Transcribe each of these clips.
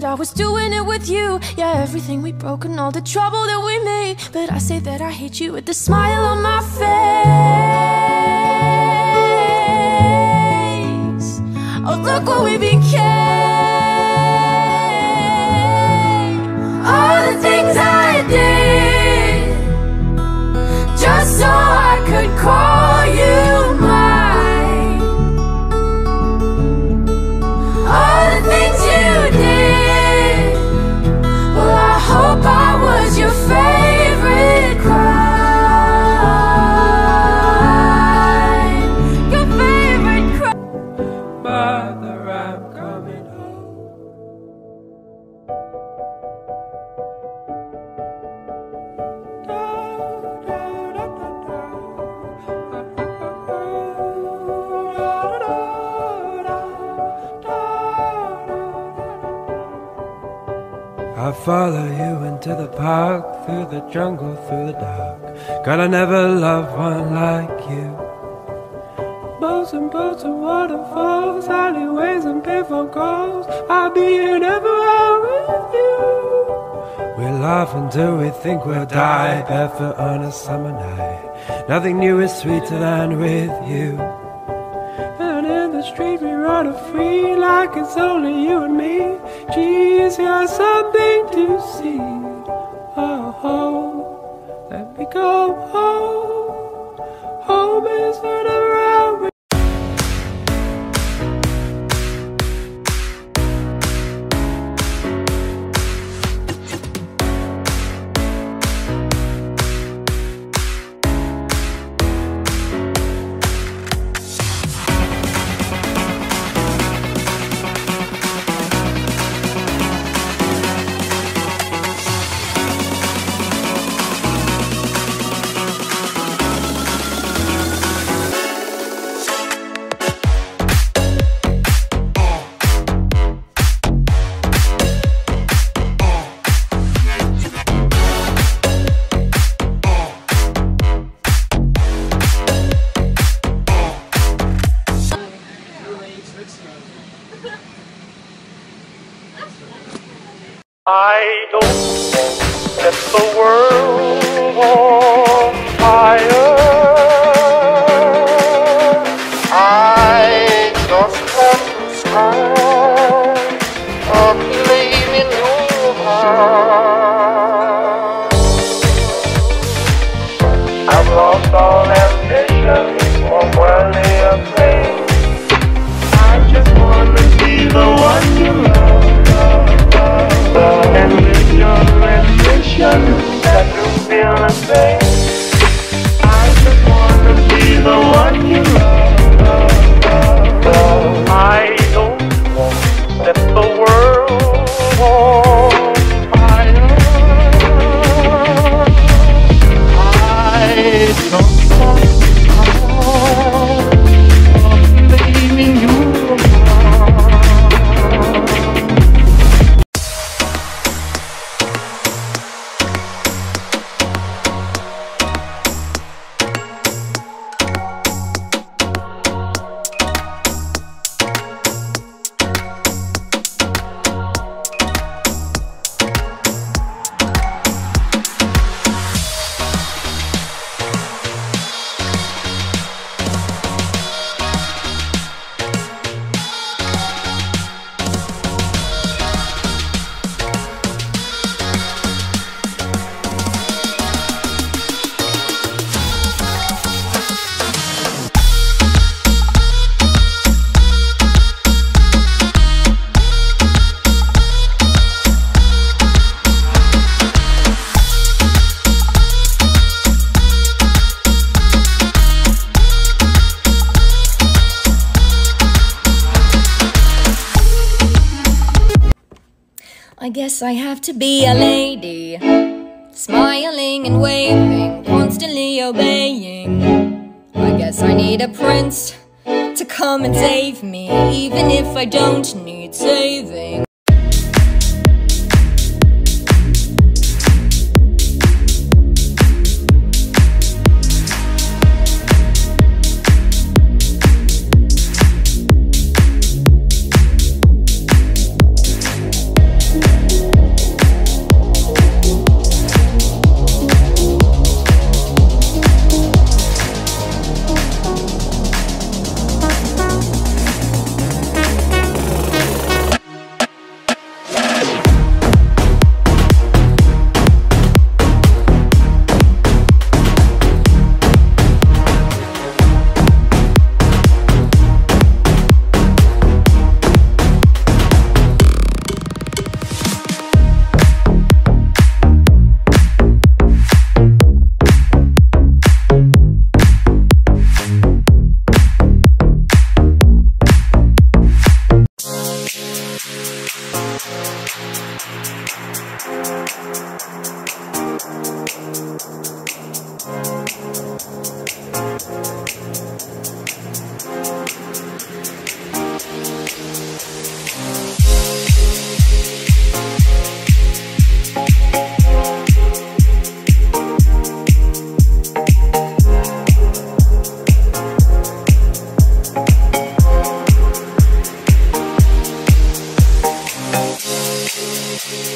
I was doing it with you. Yeah, everything we broke and all the trouble that we made. But I say that I hate you with the smile on my face. Oh, look what we became. All the things I did just so I could call you mine. All the things you did, well, I hope I was your favorite crime. Your favorite crime. Mother, I'm coming home. I follow you into the park, through the jungle, through the dark. God, I never loved one like you. Boats and waterfalls, alleyways and payphone calls. I'll be here everywhere with you. We laugh until we think we'll die, barefoot on a summer night. Nothing new is sweeter than with you. And in the street we run free, like it's only you and me. Geez, you're something to see. Oh, let me go home. Home is whenever I wish. I don't set the world on fire. I just want to start a flame in your heart. I've lost all ambition for worldly acclaim. I just want to be the one you love. And with your ambition that you feel the same. I just want to be the one you love. I don't want to set the world on fire. I don't want to flame in your heart. I guess I have to be a lady, smiling and waving, constantly obeying. I guess I need a prince to come and save me, even if I don't need saving.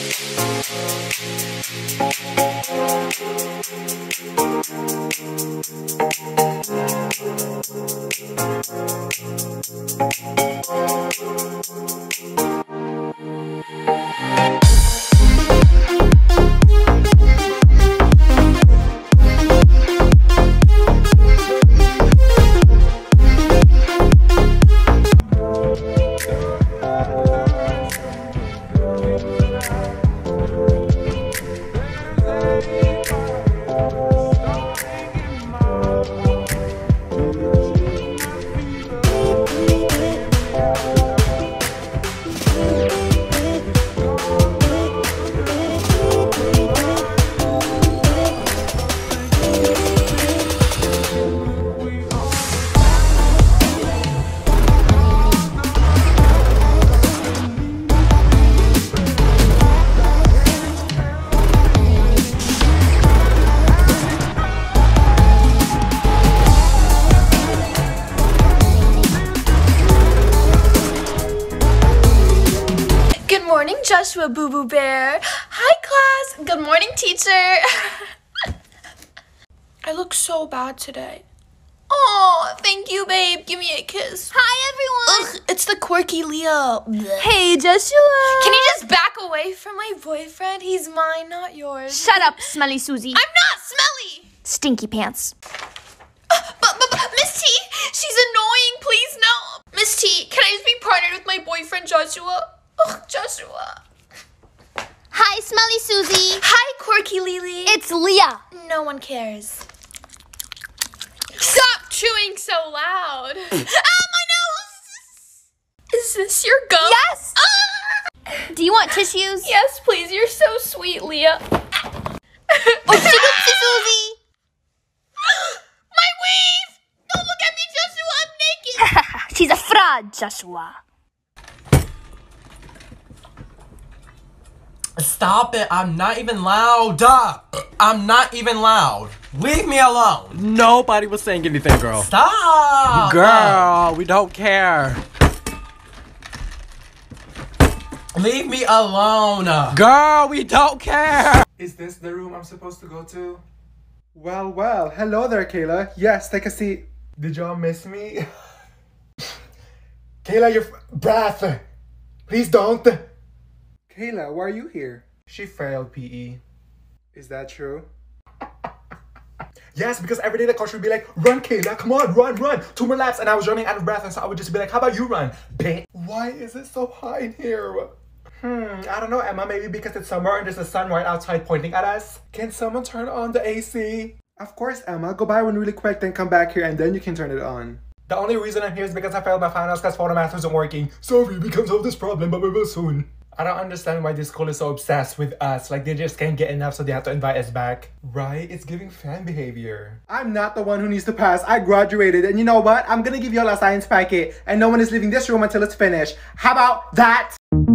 Joshua Boo Boo Bear. Hi class. Good morning teacher. I look so bad today. Oh, thank you babe. Give me a kiss. Hi everyone. Ugh, it's the quirky Leo. Blech. Hey Joshua. Can you just back away from my boyfriend? He's mine, not yours. Shut up, smelly Susie. I'm not smelly. Stinky pants. But Miss T, she's annoying. Please no. Miss T, can I just be partnered with my boyfriend Joshua? Ugh, Joshua. Hi, Smelly Susie. Hi, Quirky Lily. It's Leah. No one cares. Stop chewing so loud. Ah, my nose! Is this your gum? Yes. Do you want tissues? Yes, please. You're so sweet, Leah. Oopsie doopsie Susie. My weave! Don't look at me, Joshua. I'm naked. She's a fraud, Joshua. Stop it, I'm not even loud. I'm not even loud. Leave me alone. Nobody was saying anything, girl. Stop. Girl, we don't care. Leave me alone. Girl, we don't care. Is this the room I'm supposed to go to? Well, hello there, Kayla. Yes, take a seat. Did y'all miss me? Kayla, your breath. Please don't. Kayla, why are you here? She failed PE. Is that true? Yes, because every day the coach would be like, run Kayla, come on, run. 2 more laps, and I was running out of breath, and so I would just be like, how about you run, bitch? Why is it so hot in here? I don't know, Emma, maybe because it's summer and there's a sun right outside pointing at us. Can someone turn on the AC? Of course, Emma. Go buy one really quick, then come back here, and then you can turn it on. The only reason I'm here is because I failed my finals because photomath wasn't working. Sorry, we can't solve this problem, but we will soon. I don't understand why this school is so obsessed with us. Like, they just can't get enough, so they have to invite us back. Right? It's giving fan behavior. I'm not the one who needs to pass. I graduated, and you know what? I'm gonna give you all a science packet, and no one is leaving this room until it's finished. How about that?